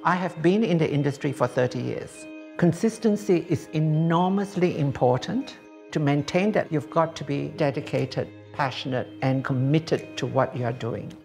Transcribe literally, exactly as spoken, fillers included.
I have been in the industry for thirty years. Consistency is enormously important. To maintain that, you've got to be dedicated, passionate, and committed to what you're doing.